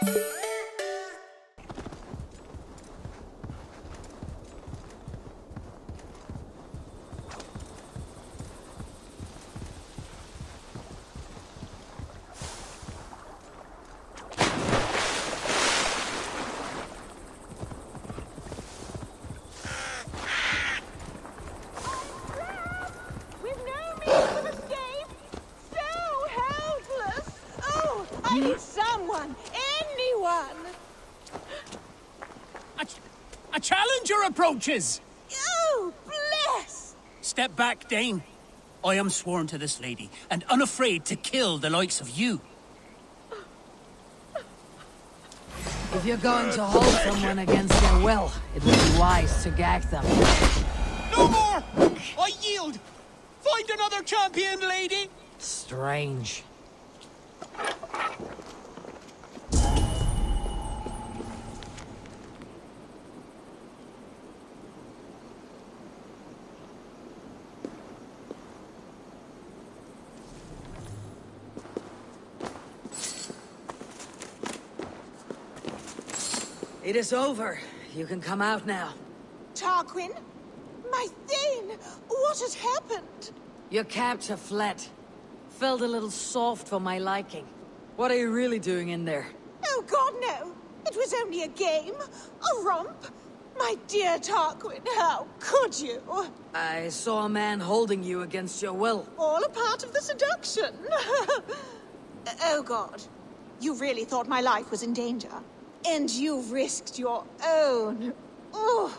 I need someone! Anyone! A challenger approaches! Oh, bless! Step back, Dane. I am sworn to this lady, and unafraid to kill the likes of you. If you're going to hold someone against their will, it would be wise to gag them. No more! I yield! Find another champion, lady! Strange. It is over. You can come out now. Tarquin? My Thane! What has happened? Your captor fled. Felt a little soft for my liking. What are you really doing in there? Oh God, no! It was only a game. A romp. My dear Tarquin, how could you? I saw a man holding you against your will. All a part of the seduction. Oh God. You really thought my life was in danger? And you risked your own. Oh,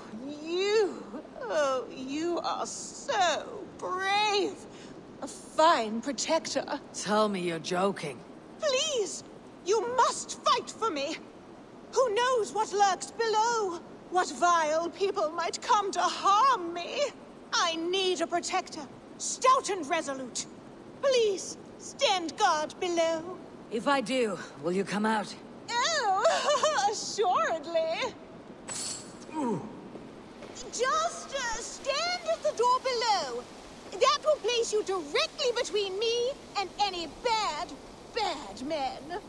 you are so brave. A fine protector. Tell me you're joking. Please, you must fight for me. Who knows what lurks below? What vile people might come to harm me? I need a protector, stout and resolute. Please, stand guard below. If I do, will you come out? Oh, assuredly. Ooh. Just stand at the door below. That will place you directly between me and any bad men.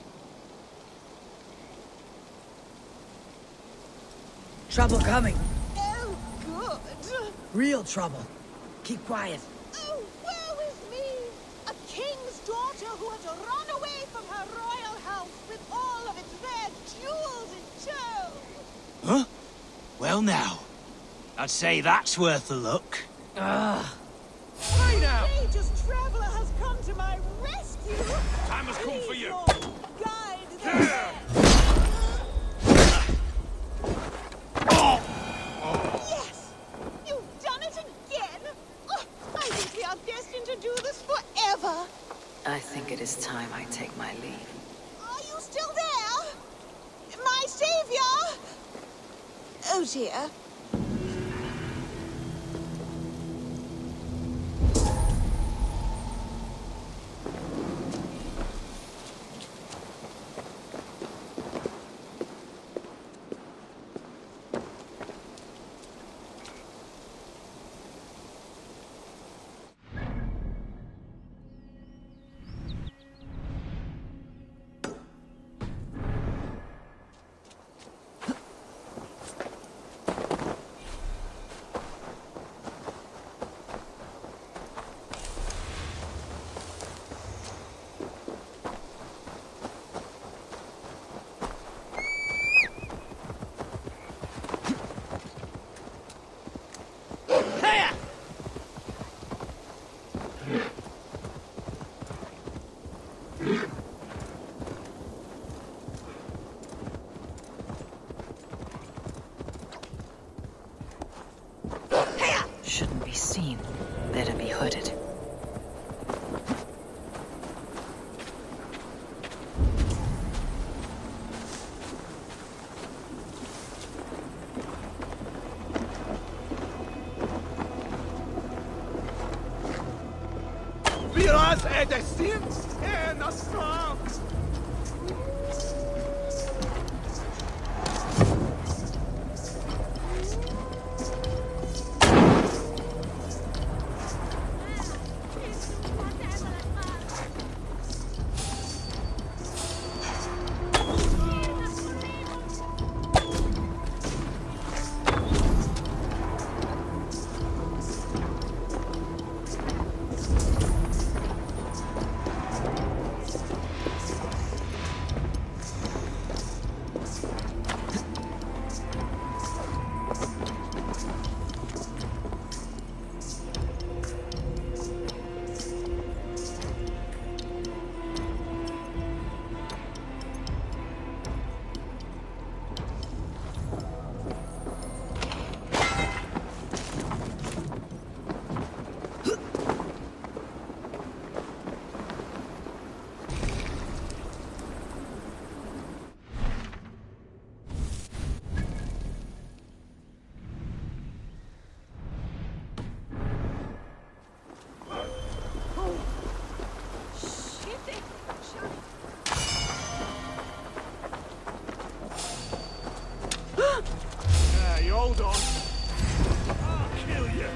Trouble coming. Oh, good. Real trouble. Keep quiet. Oh, woe is me! A king's daughter who has run away from her royal house with all of its rare jewels in tow. Huh? Well now, I'd say that's worth a look. Ugh. Hey now! A courageous traveler has come to my rescue. Time has come for you. Guide the way. Yes! You've done it again! Oh, I think we are destined to do this forever. I think it is time I take my leave. Are you still there? My savior! Oh dear. Shouldn't be seen. Better be hooded. Biraz edesiniz en aslan. Hold on. I'll kill you.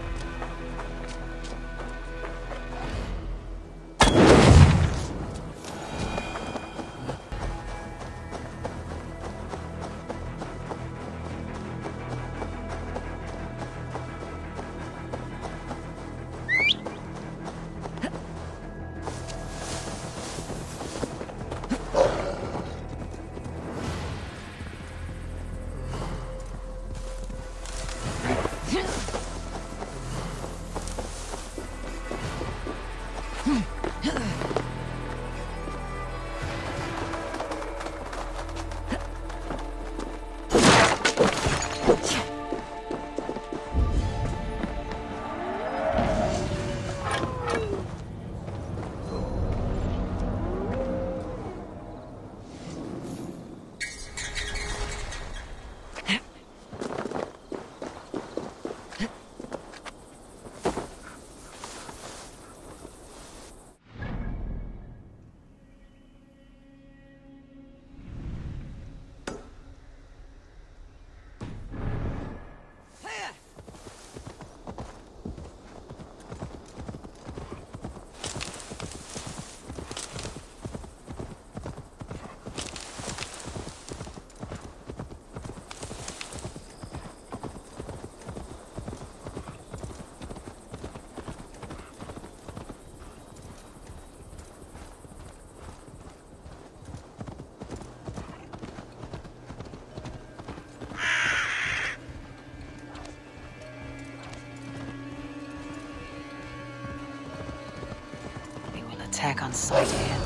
Attack on sight here.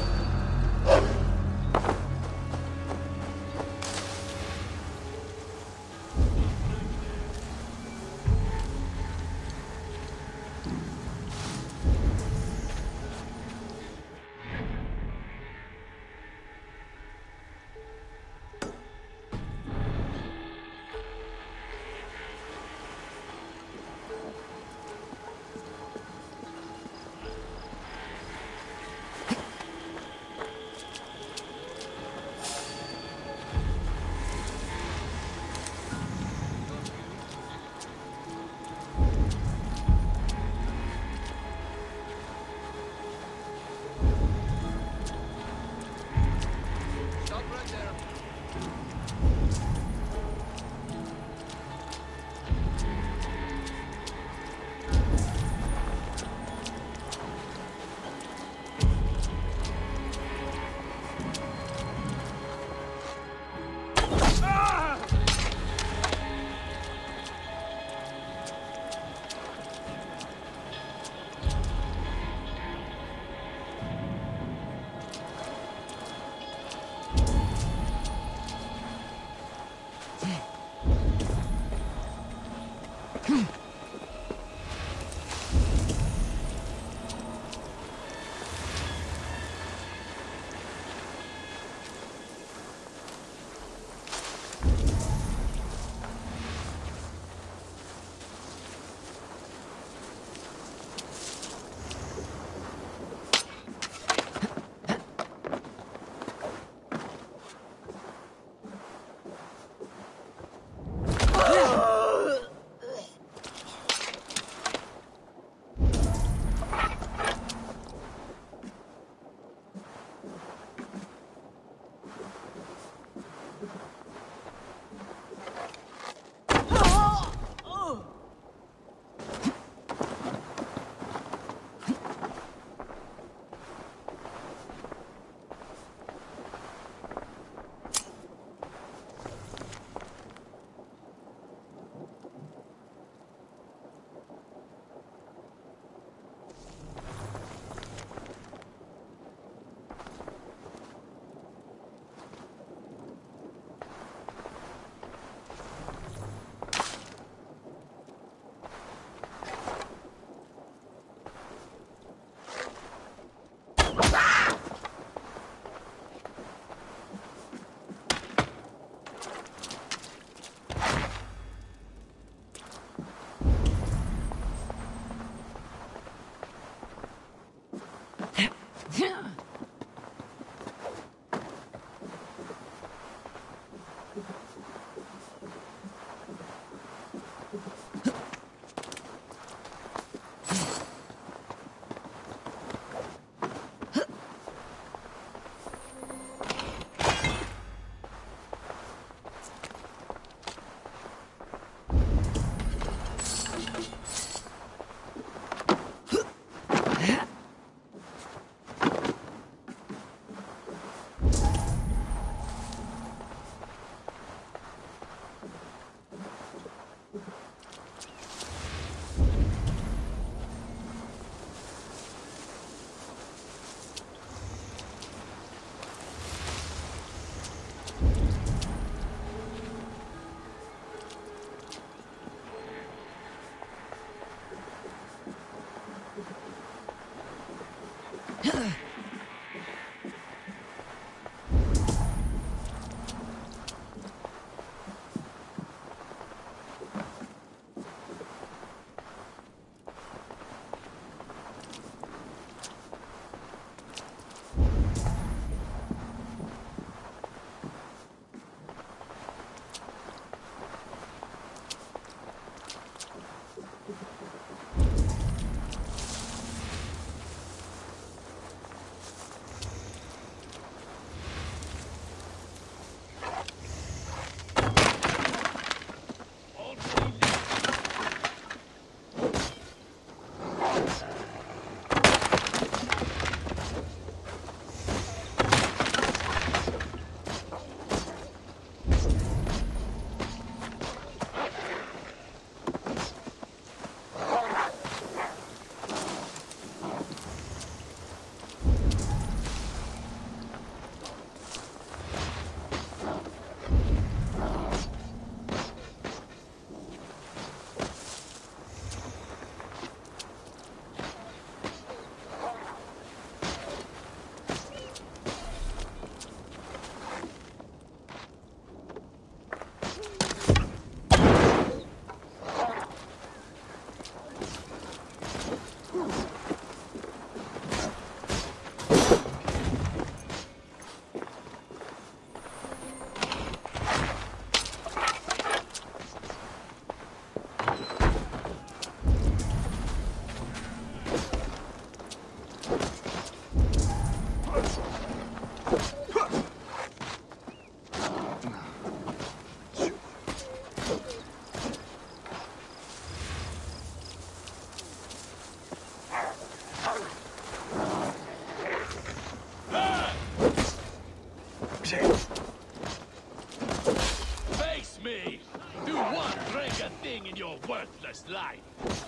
Face me! Do one greater thing in your worthless life!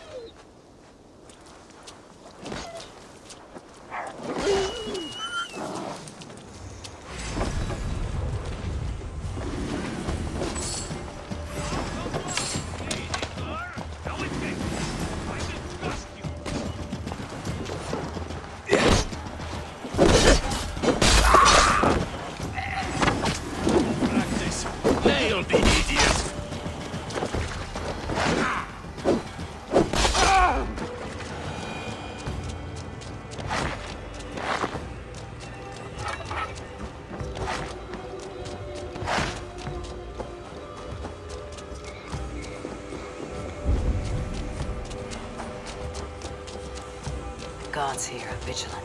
Nailed the idiot! Gods here, vigilant.